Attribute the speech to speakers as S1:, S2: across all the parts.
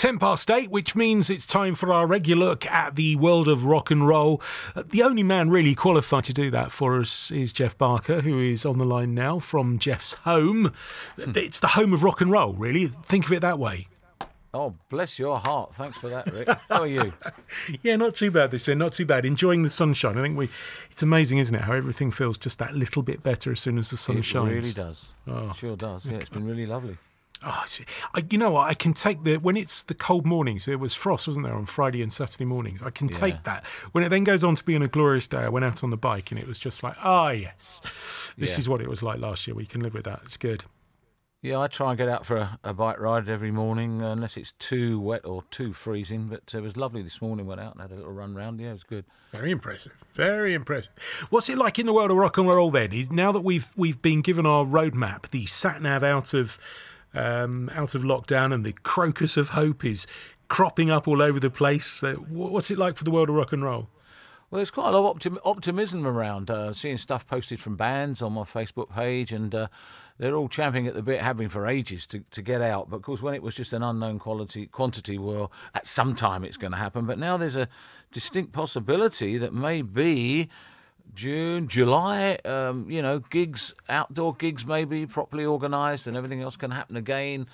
S1: 8, which means it's time for our regular look at the world of rock and roll. The only man really qualified to do that for us is Geoff Barker, who is on the line now from Geoff's home. It's the home of rock and roll, really. Think of it that way.
S2: Oh, bless your heart. Thanks for that, Rick. How are you?
S1: Yeah, not too bad this year, not too bad. Enjoying the sunshine. I think it's amazing, isn't it, how everything feels just that little bit better as soon as the sun shines.
S2: It really does. Oh. It sure does. Yeah, it's been really lovely.
S1: Oh, you know what? I can take when it's the cold mornings. There was frost, wasn't there, on Friday and Saturday mornings? I can take that. When it then goes on to being a glorious day, I went out on the bike and it was just like, yes, this is what it was like last year. We can live with that. It's good.
S2: Yeah, I try and get out for a bike ride every morning, unless it's too wet or too freezing. But it was lovely this morning. Went out and had a little run round. Yeah, it was good.
S1: Very impressive. Very impressive. What's it like in the world of rock and roll then? Now that we've been given our roadmap, the sat nav out of lockdown, and the crocus of hope is cropping up all over the place. What's it like for the world of rock and roll?
S2: Well, there's quite a lot of optimism around. Seeing stuff posted from bands on my Facebook page, and they're all champing at the bit, have been for ages, to get out. But of course, when it was just an unknown quantity, well, at some time it's going to happen. But now there's a distinct possibility that maybe June, July, gigs, outdoor gigs maybe properly organised, and everything else can happen again.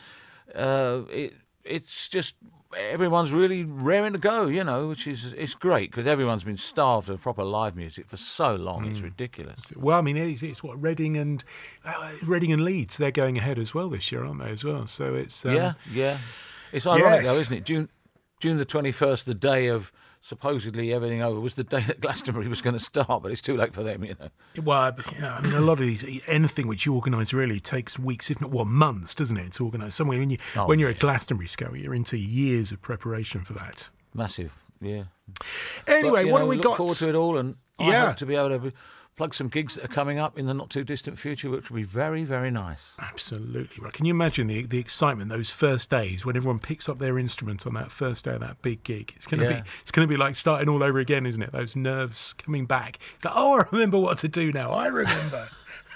S2: It's just everyone's really raring to go, which is it's great because everyone's been starved of proper live music for so long. It's ridiculous.
S1: Well, I mean, it's what Reading and Leeds, they're going ahead as well this year, aren't they? As well, so it's
S2: yeah. It's ironic though, isn't it? June the 21st, the day of supposedly everything over, was the day that Glastonbury was going to start, but it's too late for them,
S1: Well, I mean, a lot of these, anything which you organise really takes weeks, if not months, doesn't it, to organise? Somewhere when you're at Glastonbury scale, you're into years of preparation for that.
S2: Massive, yeah.
S1: Anyway, what do we got?
S2: Look forward to it all, and I hope to be able to plug some gigs that are coming up in the not too distant future, which will be very, very nice.
S1: Absolutely right. Can you imagine the excitement those first days when everyone picks up their instrument on that first day of that big gig? It's going to be like starting all over again, isn't it? Those nerves coming back. It's like, I remember what to do now. I remember.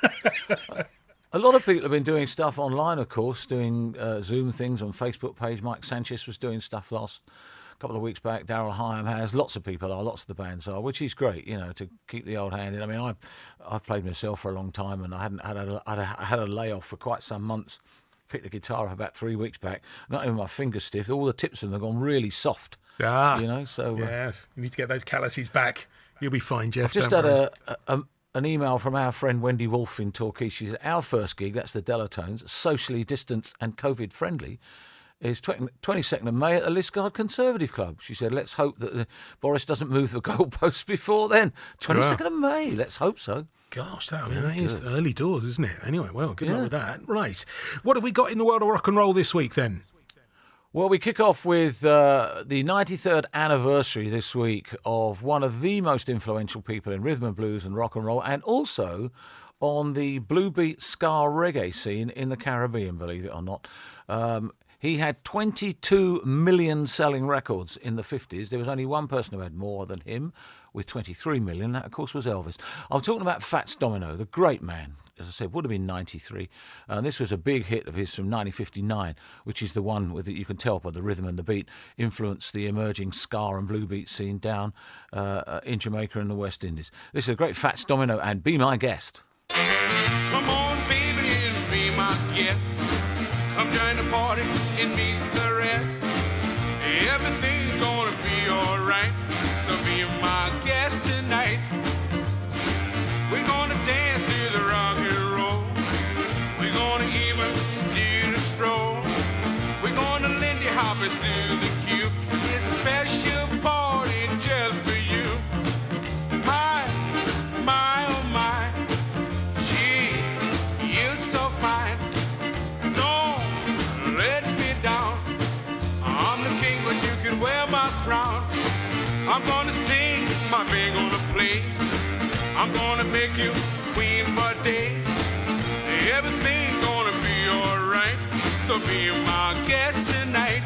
S2: A lot of people have been doing stuff online, of course, doing Zoom things on Facebook page. Mike Sanchez was doing stuff last couple of weeks back. Daryl Hyam has. Lots of people are. Lots of the bands are, which is great, to keep the old hand in. I mean, I've played myself for a long time, and I had a layoff for quite some months. Picked the guitar up about 3 weeks back. Not even my fingers stiff. All the tips of them have gone really soft. So
S1: yes, you need to get those calluses back. You'll be fine, Geoff.
S2: I've just had an email from our friend Wendy Wolfe in Torquay. She said, our first gig, that's the Delatones, socially distanced and COVID friendly, is 22nd of May at the Liskeard Conservative Club. She said, let's hope that Boris doesn't move the goalposts before then. 22nd of May, let's hope so.
S1: Gosh, that is early doors, isn't it? Anyway, well, good luck with that. Right. What have we got in the world of rock and roll this week then?
S2: Well, we kick off with the 93rd anniversary this week of one of the most influential people in rhythm and blues and rock and roll, and also on the blue beat ska reggae scene in the Caribbean, believe it or not. He had 22 million selling records in the 50s. There was only one person who had more than him, with 23 million. That, of course, was Elvis. I'm talking about Fats Domino, the great man. As I said, would have been 93. This was a big hit of his from 1959, which is the one that you can tell by the rhythm and the beat influenced the emerging ska and blue beat scene down in Jamaica and the West Indies. This is a great Fats Domino and Be My Guest.
S3: Come on, baby, and be my guest. Come join the party and meet the rest. Everything's gonna be alright, so be my guest tonight. We're gonna dance to the rock and roll. We're gonna even do the stroll. We're gonna Lindy Hop it to the cube. It's a special party just for you. My, oh my, gee, you're so fine. But you can wear my crown. I'm gonna sing, my band gonna play. I'm gonna make you queen for a day. Everything gonna be alright, so be my guest tonight.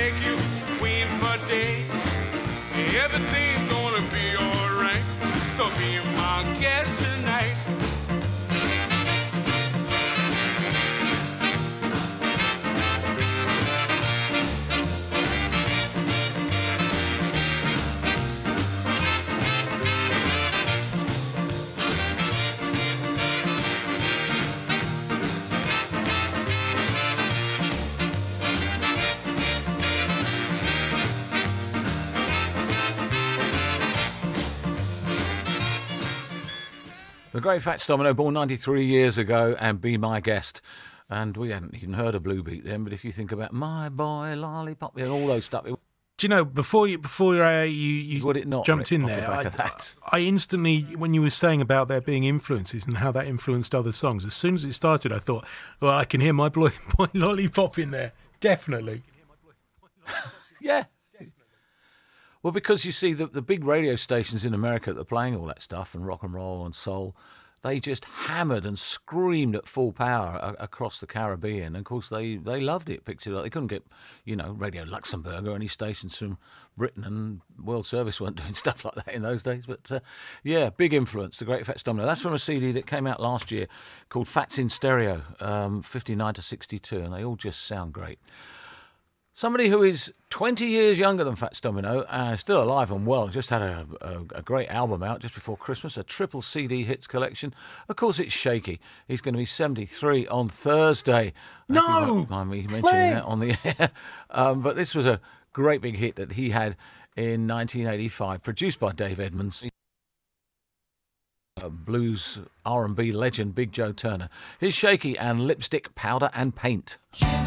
S3: make you queen for day. Everything's gonna be alright, so be my guest tonight.
S2: The great Fats Domino, born 93 years ago, and Be My Guest. And we hadn't even heard of Blue Beat then, but if you think about My Boy Lollipop and all those stuff...
S1: Do you know, before you
S2: Would it not,
S1: jumped in
S2: Rick,
S1: there,
S2: off the back of that?
S1: I instantly, when you were saying about there being influences and how that influenced other songs, as soon as it started, I thought, well, I can hear My Boy Lollipop in there. Definitely.
S2: Yeah. Well, because you see, the big radio stations in America that are playing all that stuff and rock and roll and soul, they just hammered and screamed at full power across the Caribbean. And of course, they loved it, picked it up. They couldn't get, Radio Luxembourg or any stations from Britain, and World Service weren't doing stuff like that in those days. But, yeah, big influence, the great Fats Domino. That's from a CD that came out last year called Fats in Stereo, 59 to 62, and they all just sound great. Somebody who is 20 years younger than Fats Domino, still alive and well, just had a great album out just before Christmas, a triple CD hits collection. Of course, it's Shaky. He's going to be 73 on Thursday.
S1: No!
S2: You won't mind me mentioning that on the air. But this was a great big hit that he had in 1985, produced by Dave Edmunds. Blues R&B legend Big Joe Turner. Here's Shaky and Lipstick, Powder and Paint.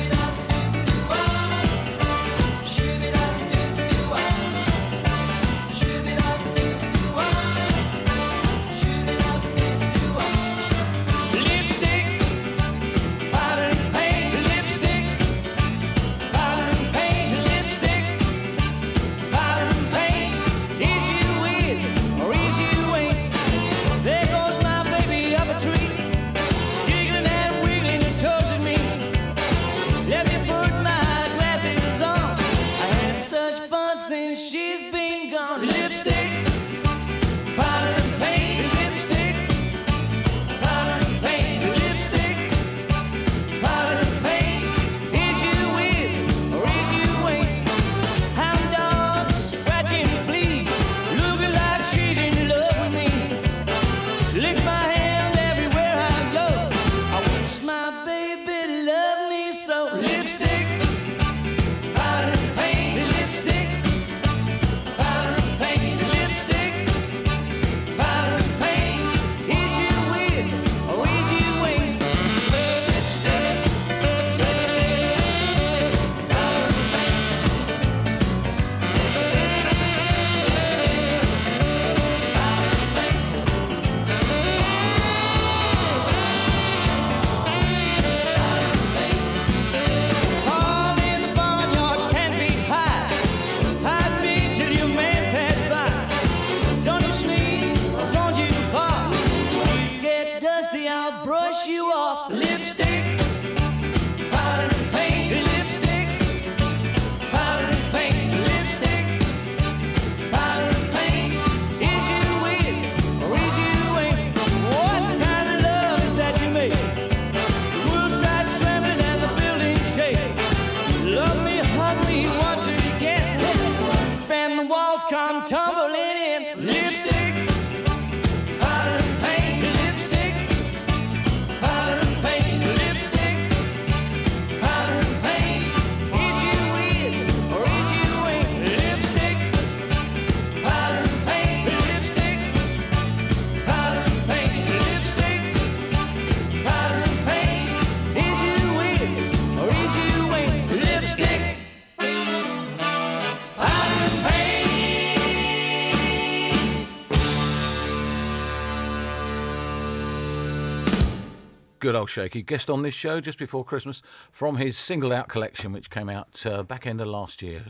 S2: Good old Shaky. Guest on this show just before Christmas from his singled out collection, which came out back end of last year.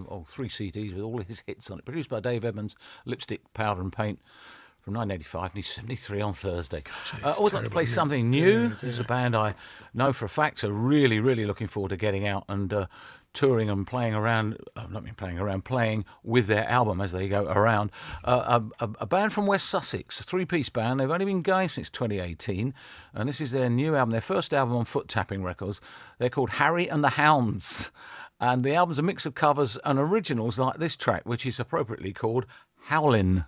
S2: 3 CDs with all his hits on it. Produced by Dave Edmunds, Lipstick, Powder and Paint from 1985, and he's 73 on Thursday. I always like to play something new. This is a band I know for a fact, so really, really looking forward to getting out and touring and playing around, playing with their album as they go around. A band from West Sussex, a three-piece band. They've only been going since 2018, and this is their new album, their first album on Foot Tapping Records. They're called Harry and the Hounds, and the album's a mix of covers and originals like this track, which is appropriately called Howlin'.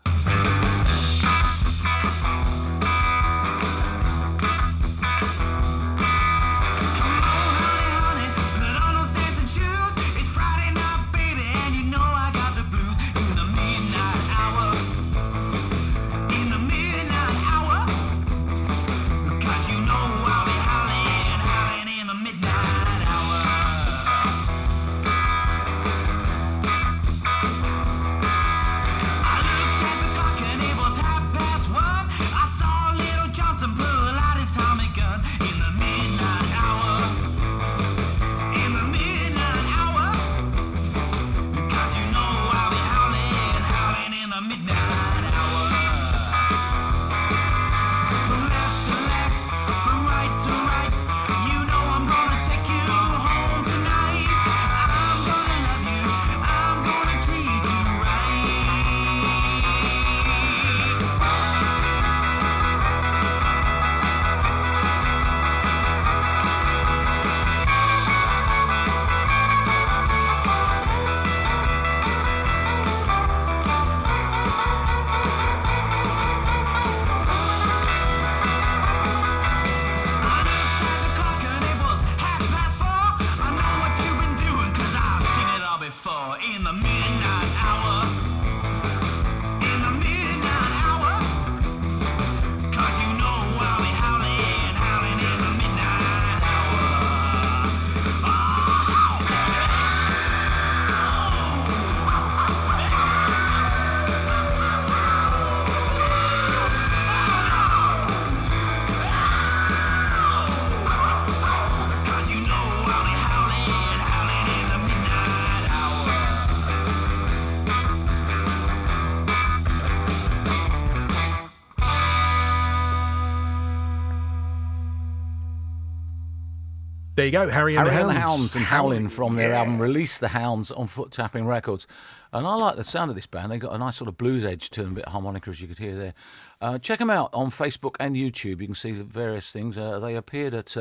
S1: There you go, Harry and the
S2: Hounds and Howlin' from their album Release the Hounds on Foot Tapping Records. And I like the sound of this band. They've got a nice sort of blues edge to them, a bit of harmonica, as you could hear there. Check them out on Facebook and YouTube. You can see various things. They appeared at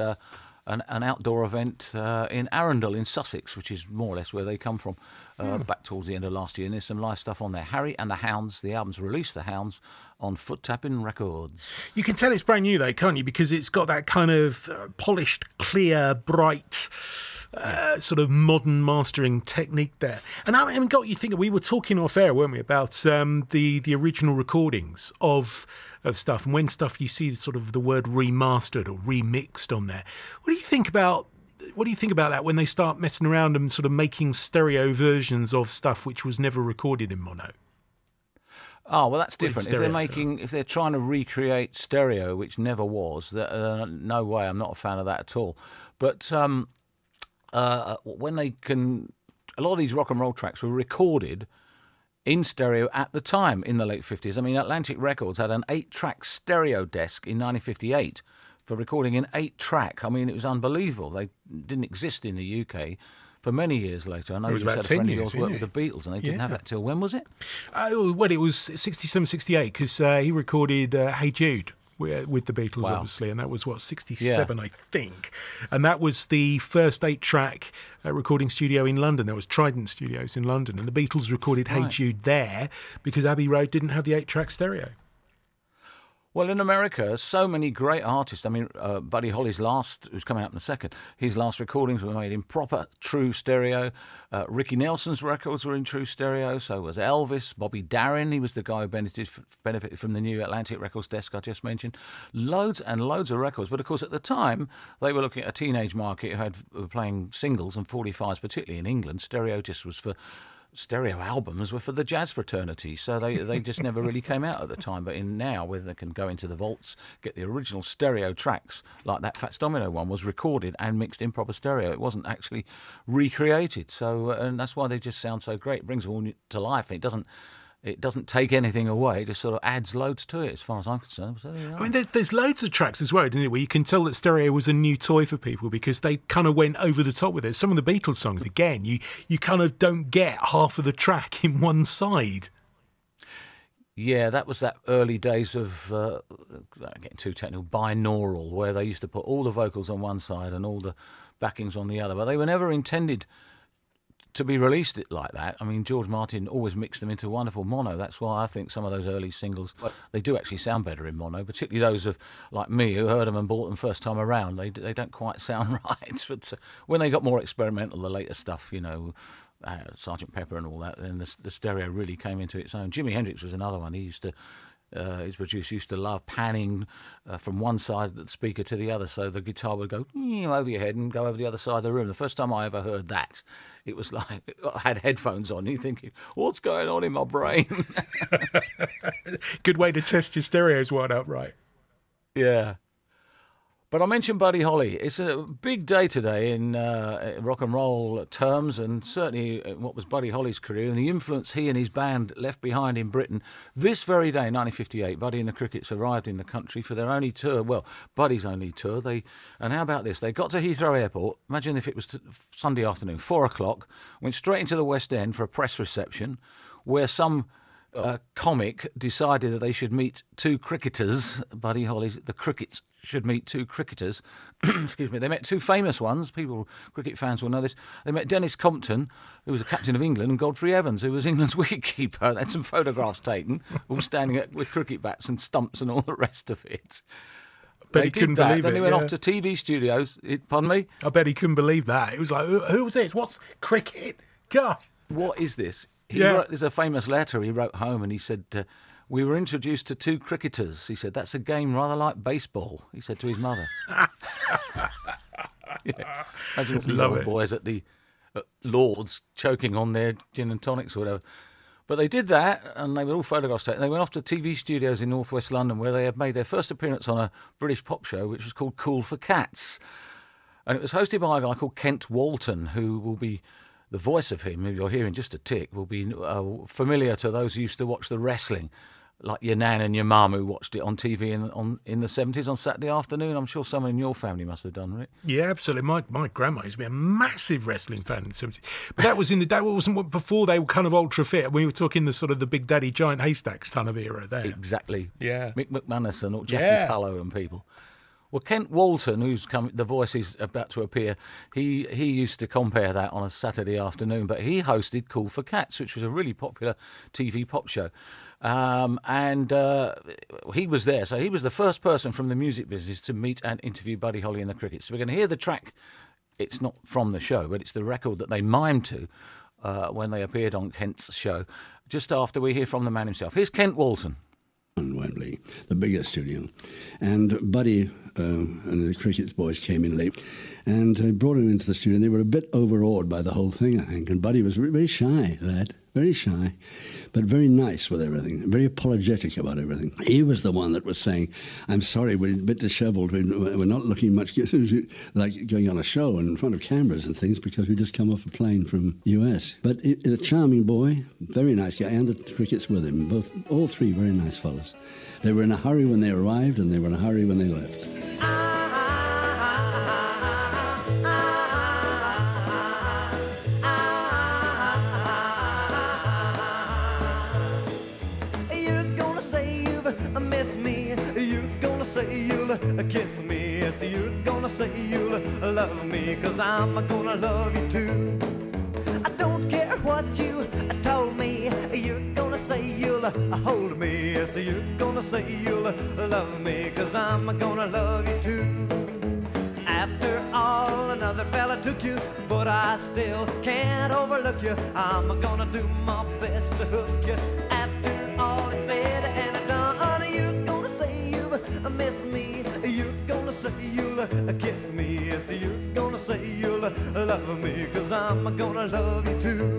S2: an outdoor event in Arundel in Sussex, which is more or less where they come from, back towards the end of last year. And there's some live stuff on there. Harry and the Hounds, the album's Release the Hounds on Foot Tapping Records.
S1: You can tell it's brand new, though, can't you? Because it's got that kind of polished, clear, bright, sort of modern mastering technique there. And I mean, got you thinking, we were talking off air, weren't we, about the original recordings of stuff, and when stuff you see sort of the word remastered or remixed on there. What do you think about that when they start messing around and sort of making stereo versions of stuff which was never recorded in mono?
S2: Oh, well, that's different. If they're trying to recreate stereo, which never was, no way. I'm not a fan of that at all. But when they can, a lot of these rock and roll tracks were recorded in stereo at the time in the late 50s. I mean, Atlantic Records had an 8-track stereo desk in 1958 for recording in 8-track. I mean, it was unbelievable. They didn't exist in the UK for many years later. I know you just had a friend of yours work with the Beatles, and they didn't have that till when was it?
S1: Well, it was 67, 68, because he recorded Hey Jude with the Beatles, obviously, and that was, 67, I think. And that was the first 8-track recording studio in London. There was Trident Studios in London, and the Beatles recorded Hey Jude there because Abbey Road didn't have the 8-track stereo.
S2: Well, in America, so many great artists. I mean, Buddy Holly's who's coming up in a second, his last recordings were made in proper, true stereo. Ricky Nelson's records were in true stereo. So was Elvis. Bobby Darin, he was the guy who benefited from the new Atlantic Records desk I just mentioned. Loads and loads of records. But, of course, at the time, they were looking at a teenage market who were playing singles and 45s, particularly in England. Stereo albums were for the jazz fraternity, so they just never really came out at the time. But now, where they can go into the vaults, get the original stereo tracks, like that Fats Domino one was recorded and mixed in proper stereo. It wasn't actually recreated, so and that's why they just sound so great. It brings them all to life. It doesn't it doesn't take anything away. It just sort of adds loads to it, as far as I'm concerned. So, yeah.
S1: I mean, there's loads of tracks as well, isn't it, where you can tell that stereo was a new toy for people because they kind of went over the top with it. Some of the Beatles songs, again, you kind of don't get half of the track in one side.
S2: Yeah, that was that early days of, getting too technical, binaural, where they used to put all the vocals on one side and all the backings on the other. But they were never intended to be released like that. I mean, George Martin always mixed them into wonderful mono. That's why I think some of those early singles, they do actually sound better in mono, particularly those of like me who heard them and bought them first time around. They don't quite sound right. But when they got more experimental, the later stuff, you know, Sgt. Pepper and all that, then the stereo really came into its own. Jimi Hendrix was another one. He used to, his producer used to love panning from one side of the speaker to the other, so the guitar would go over your head and go over the other side of the room. The first time I ever heard that, it was like I had headphones on. You're thinking, what's going on in my brain?
S1: Good way to test your stereos wired up right.
S2: Yeah. But I mentioned Buddy Holly. It's a big day today in rock and roll terms, and certainly in what was Buddy Holly's career and the influence he and his band left behind in Britain. This very day, 1958, Buddy and the Crickets arrived in the country for their only tour. Well, Buddy's only tour. And how about this? They got to Heathrow Airport. Imagine if it was Sunday afternoon, 4 o'clock, went straight into the West End for a press reception where some comic decided that they should meet two cricketers. Buddy Holly's The Crickets should meet two cricketers. Excuse me. They met two famous ones. People, cricket fans will know this. They met Dennis Compton, who was the captain of England, and Godfrey Evans, who was England's wicketkeeper. They had some photographs taken, all standing with cricket bats and stumps and all the rest of it.
S1: But he couldn't believe it.
S2: Then they went off to TV studios. Pardon me?
S1: I bet he couldn't believe that. It was like, who was this? What's cricket? Gosh.
S2: What is this? There's a famous letter he wrote home, and he said, we were introduced to two cricketers. He said, that's a game rather like baseball, he said to his mother. Yeah. Imagine all these old boys at Lord's choking on their gin and tonics or whatever. But they did that, and they were all photographs taken. They went off to TV studios in northwest London, where they had made their first appearance on a British pop show, which was called Cool for Cats. And it was hosted by a guy called Kent Walton, who will be the voice of him, who you're hearing just a tick, will be familiar to those who used to watch the wrestling, like your nan and your mum who watched it on TV in the 70s on Saturday afternoon. I'm sure someone in your family must have done, right?
S1: Yeah, absolutely. My grandma used to be a massive wrestling fan in the 70s. But that wasn't before they were kind of ultra fit. We were talking the sort of the Big Daddy Giant Haystacks ton of era there.
S2: Exactly.
S1: Yeah.
S2: Mick McManus and Jackie Pallow and people. Well, Kent Walton, who's the voice is about to appear, he used to compare that on a Saturday afternoon, but he hosted Cool for Cats, which was a really popular TV pop show. And he was there. So he was the first person from the music business to meet and interview Buddy Holly and the Crickets. So we're going to hear the track. It's not from the show, but it's the record that they mimed to when they appeared on Kent's show, just after we hear from the man himself. Here's Kent Walton.
S4: On Wembley, the biggest studio. And Buddy and the Crickets boys came in late and brought him into the studio. And they were a bit overawed by the whole thing, I think. And Buddy was very shy, very shy, but very nice with everything, very apologetic about everything. He was the one that was saying, I'm sorry, we're a bit dishevelled. We're not looking much like going on a show in front of cameras and things because we just come off a plane from US. But a charming boy, very nice guy, and the Crickets with him, all three very nice fellas. They were in a hurry when they arrived and they were in a hurry when they left.
S5: Kiss me, yes, you're gonna say you'll love me, 'cause I'm gonna love you too. I don't care what you told me, you're gonna say you'll hold me, yes, you're gonna say you'll love me, 'cause I'm gonna love you too. After all, another fella took you, but I still can't overlook you. I'm gonna do my best to hook you. After all is said and done, you're gonna say you've missed me. You're gonna say you'll kiss me. Yes, you're gonna say you'll love me, 'cause I'm gonna love you too.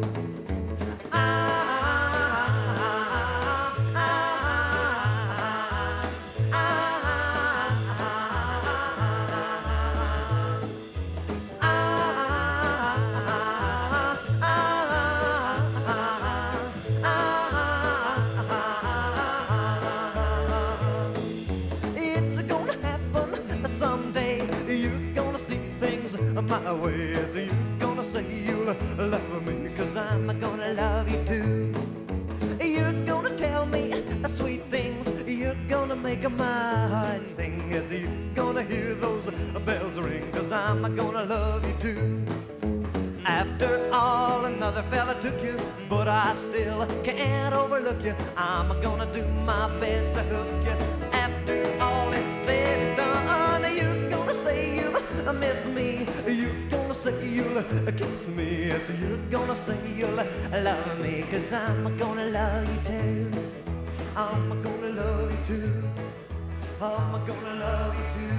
S5: gonna love you too. You're gonna tell me sweet things. You're gonna make my heart sing. Yes, you're gonna hear those bells ring. 'Cause I'm gonna love you too. After all, another fella took you, but I still can't overlook you. I'm gonna do my best to hook you. After all is said and done, you're gonna say you miss me. You're gonna say you'll kiss me. Yes, you're gonna say you'll love me. 'Cause I'm gonna love you too. I'm gonna love you too. I'm gonna love you too.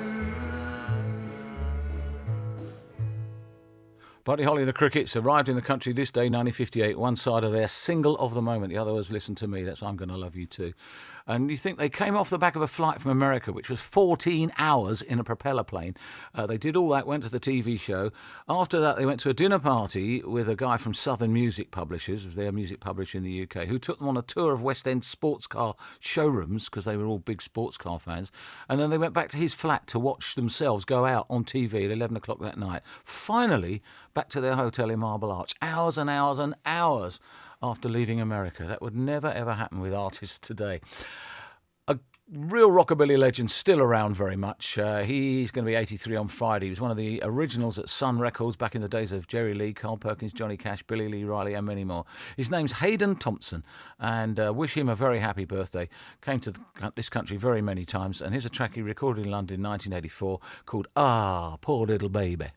S2: Buddy Holly and the Crickets arrived in the country this day, 1958. One side of their single of the moment, the other was Listen to Me. That's I'm Gonna Love You Too. And you think they came off the back of a flight from America, which was 14 hours in a propeller plane. They did all that, went to the TV show. After that, they went to a dinner party with a guy from Southern Music Publishers, was their music publisher in the UK, who took them on a tour of West End sports car showrooms, because they were all big sports car fans. And then they went back to his flat to watch themselves go out on TV at 11 o'clock that night. Finally, back to their hotel in Marble Arch. Hours and hours and hours after leaving America. That would never, ever happen with artists today. A real rockabilly legend, still around very much. He's going to be 83 on Friday. He was one of the originals at Sun Records back in the days of Jerry Lee, Carl Perkins, Johnny Cash, Billy Lee Riley and many more. His name's Hayden Thompson, and wish him a very happy birthday. Came to this country very many times, and here's a track he recorded in London in 1984 called Ah, Poor Little Baby.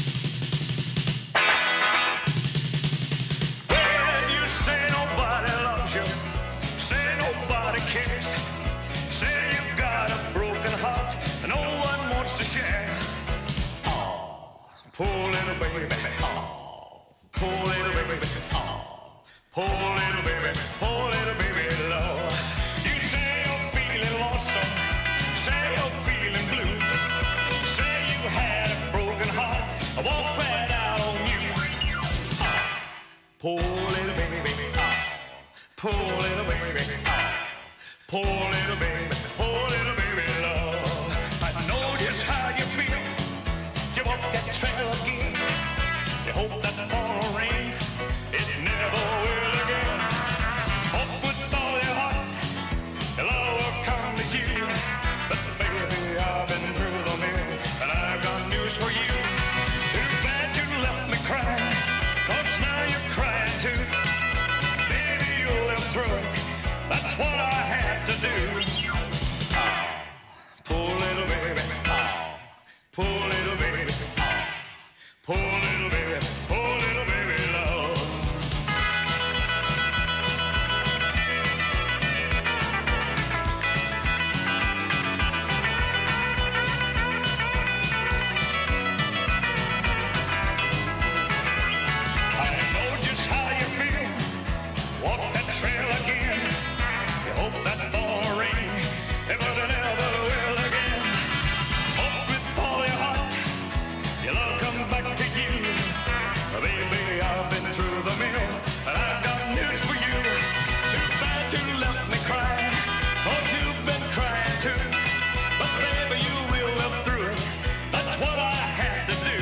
S3: Poor little baby, oh, poor little baby, oh, poor little baby, Lord. You say you're feeling lonesome, say you're feeling blue, say you had a broken heart, I won't cry out on you. Oh, poor little baby, oh, poor little baby, oh, poor little baby, Lord. I know just how you feel. You walk that trail again. You hope that fall rain, it never will again. Hope with all your heart, your love will come to you. But baby, I've been through the mill, and I've got news for you. Too bad you left me crying, 'cause now you're crying too. Baby, you'll live through it, that's what I had to do. Oh, poor little baby, oh, poor little baby. Poor little baby, Lord. I know just how you feel. Walk that trail again. You hope that fall rain, it never will again. Hope with all your heart, your love come back to you. Baby, I've been through the mill, and I've got news for you. Too bad you left me crying, 'cause you've been crying too. But baby, you will live through it, that's what I had to do.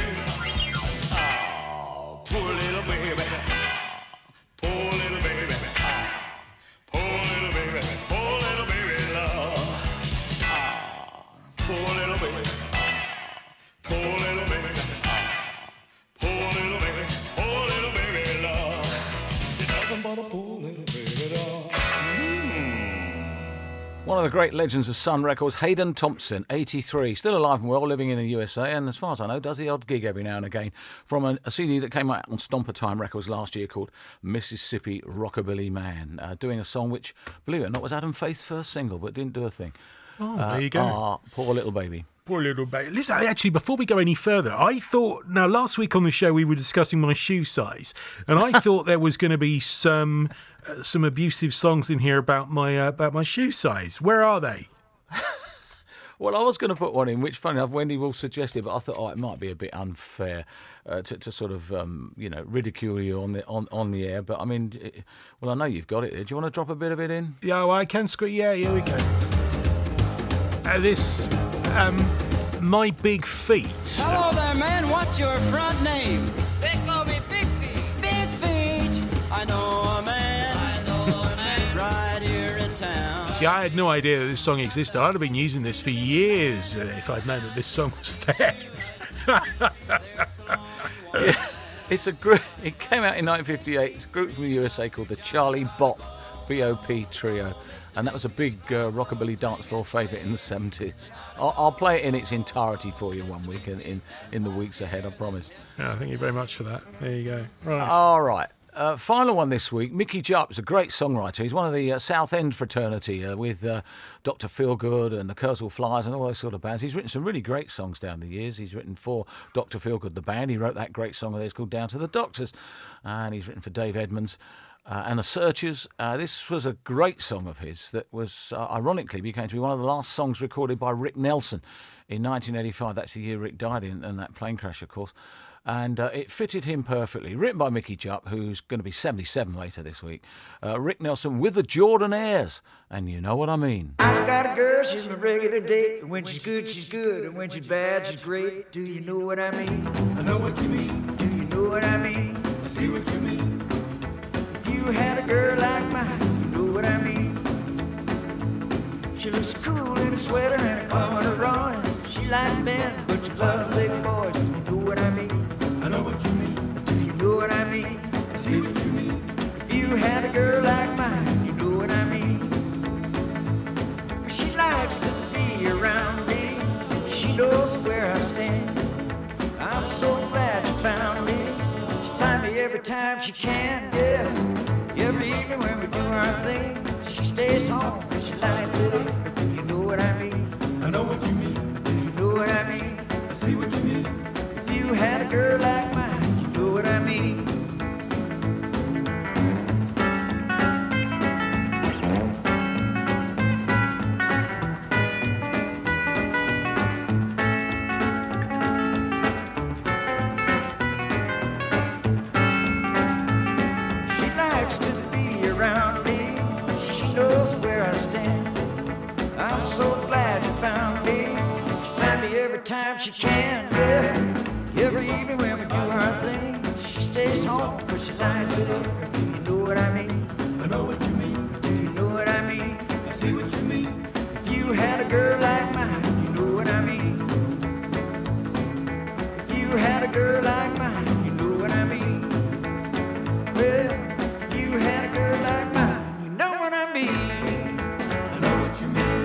S3: Oh, poor little baby, poor little baby, poor little baby, Lord. Oh, poor little baby, poor little baby. Poor little baby, Lord. You're nothing but a poor little baby, Lord.
S2: One of the great legends of Sun Records, Hayden Thompson, 83, still alive and well, living in the USA, and as far as I know, does the odd gig every now and again from a CD that came out on Stomper Time Records last year called Mississippi Rockabilly Man, doing a song which, believe it or not, was Adam Faith's first single, but didn't do a thing.
S1: Oh, there you go.
S2: Ah, Poor Little Baby.
S1: Poor little baby. Listen, actually, before we go any further, I thought, now last week on the show we were discussing my shoe size, and I thought there was going to be some abusive songs in here about my shoe size. Where are they?
S2: Well, I was going to put one in, which, funny enough, Wendy will suggest it, but I thought, it might be a bit unfair to sort of, ridicule you on the air. But I mean, I know you've got it. Do you want to drop a bit of it in?
S1: Yeah, well, I can scream. Yeah, here we go. This, My Big Feet.
S6: Hello there, man. What's your front name?
S7: They call me Big Feet.
S6: Big Feet. I know
S1: See, I had no idea that this song existed. I'd have been using this for years if I'd known that this song was there.
S2: Yeah, it's a group. It came out in 1958. It's a group from the USA called the Charlie Bop B.O.P. Trio, and that was a big rockabilly dance floor favourite in the 70s. I'll play it in its entirety for you one week in the weeks ahead, I promise.
S1: Yeah, thank you very much for that. There you go. Right.
S2: All right. Final one this week. Mickey Jupp is a great songwriter. He's one of the South End fraternity with Dr. Feelgood and the Kersal Flyers and all those sort of bands. He's written some really great songs down the years. He's written for Dr. Feelgood, the band. He wrote that great song of theirs called Down to the Doctors. And he's written for Dave Edmunds and the Searchers. This was a great song of his that was, ironically, became to be one of the last songs recorded by Rick Nelson in 1985. That's the year Rick died in that plane crash, of course. And it fitted him perfectly. Written by Mickey Jupp, who's going to be 77 later this week. Rick Nelson with the Jordanaires. And you know what I mean.
S6: I got a girl, she's my regular date. When she's good, she's good. And when she's bad, she's great. Do you know what I mean?
S3: I know what you mean.
S6: Do you know what I mean?
S3: I see what you mean.
S6: If you had a girl like mine, you know what I mean? She looks cool in a sweater and a corduroy. She likes men, but she loves big boys. You know what I mean?
S3: I know what you mean.
S6: Do you know what I mean?
S3: I see what you mean.
S6: If you had a girl like mine, you know what I mean? She likes to be around me. She knows where I stand. I'm so glad you found me. She finds me every time she can, yeah. Every evening when we do our thing, she stays home and she lights it up. Do you know what I mean?
S3: I know what you mean.
S6: Do you know what I mean?
S3: I see what you mean.
S6: If you had a girl like mine, you know what I mean? She likes to be around me. She knows where I stand. I'm so glad you found me. She finds me every time she can, yeah. Every evening when we do our thing, she stays home, but she lights it up. Do you know what I mean?
S3: I know what you mean.
S6: Do you know what I mean?
S3: I see what you mean.
S6: If you had a girl like mine, you know what I mean? If you had a girl like mine, you know what I mean? Well, if you had a girl like mine, you know what I mean?
S3: I know what you mean.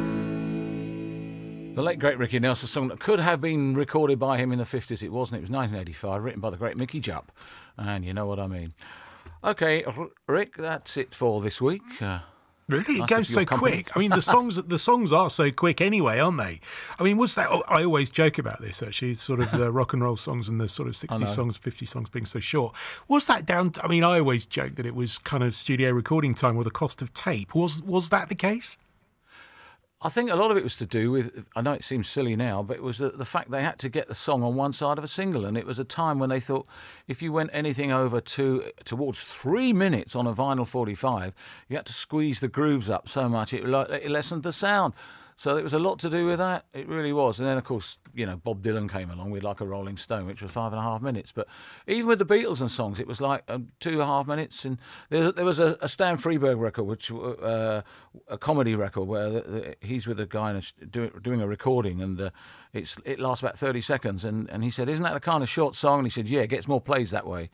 S2: The late, great Ricky Nelson song that could have been recorded by him in the 50s. It wasn't. It was 1985, written by the great Mickey Jupp. And you know what I mean. OK, Rick, that's it for this week.
S1: Really? It
S2: Nice
S1: goes
S2: of your
S1: so
S2: company.
S1: quick. I mean, the songs are so quick anyway, aren't they? I mean, was that... I always joke about this, actually, sort of the rock and roll songs and the sort of 60 songs, 50 songs being so short. Was that down... I mean, I always joke that it was kind of studio recording time or the cost of tape. Was that the case?
S2: I think a lot of it was to do with, I know it seems silly now, but it was the fact they had to get the song on one side of a single. And it was a time when they thought if you went anything over towards 3 minutes on a vinyl 45, you had to squeeze the grooves up so much it lessened the sound. So it was a lot to do with that. It really was. And then, of course, you know, Bob Dylan came along with Like a Rolling Stone, which was 5.5 minutes. But even with the Beatles and songs, it was like 2.5 minutes. And there was a Stan Freberg record, which a comedy record, where he's with a guy and doing a recording, and it lasts about 30 seconds. And he said, "Isn't that a kind of short song?" And he said, "Yeah, it gets more plays that way."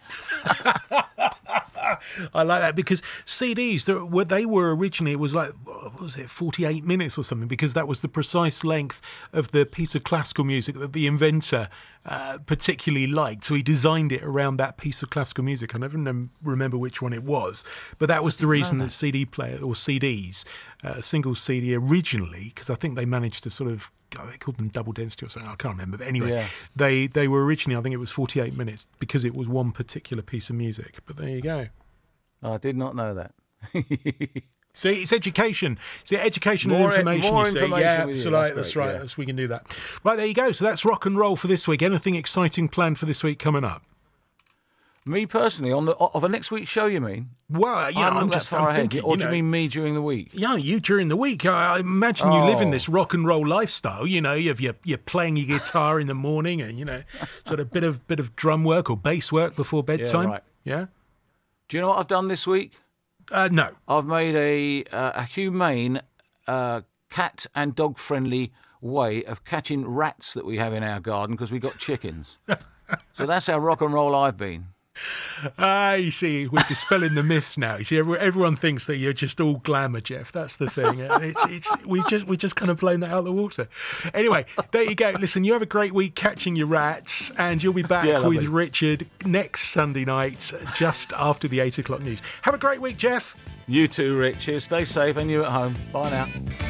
S1: I like that because CDs, they were originally, it was like, what was it, 48 minutes or something, because that was the precise length of the piece of classical music that the inventor particularly liked. So he designed it around that piece of classical music. I never remember which one it was, but that was the reason that CD player or CDs, single CD originally, because I think they managed to sort of, they called them double density or something, I can't remember. But anyway,
S2: Yeah.
S1: they were originally, I think it was 48 minutes because it was one particular piece of music. But there you go.
S2: I did not know that.
S1: See, it's education. See, education and
S2: More
S1: information. You see,
S2: information
S1: yeah,
S2: with you.
S1: absolutely.
S2: That's
S1: That's
S2: great,
S1: right.
S2: yeah.
S1: That's, we can do that. Right, there you go. So that's rock and roll for this week. Anything exciting planned for this week coming up?
S2: Me personally, of a next week's show, you mean?
S1: Well, yeah, I'm just
S2: far ahead.
S1: thinking.
S2: Or do you mean me during the week?
S1: Yeah, you during the week. I imagine you live in
S2: Oh.
S1: this rock and roll lifestyle. You know, you're playing your guitar in the morning, and you know, sort of bit of drum work or bass work before bedtime.
S2: right.
S1: Yeah.
S2: Do you know what I've done this week?
S1: No.
S2: I've made a humane cat and dog friendly way of catching rats that we have in our garden because we got chickens. So that's how rock and roll I've been.
S1: You see, we're dispelling the myths now. You see, everyone thinks that you're just all glamour, Geoff. That's the thing. We just kind of blown that out of the water. Anyway, there you go. Listen, you have a great week catching your rats, and you'll be back with Richard next Sunday night, just after the 8 o'clock news. Have a great week, Geoff.
S2: You too, Richard. Stay safe, and you at home. Bye now.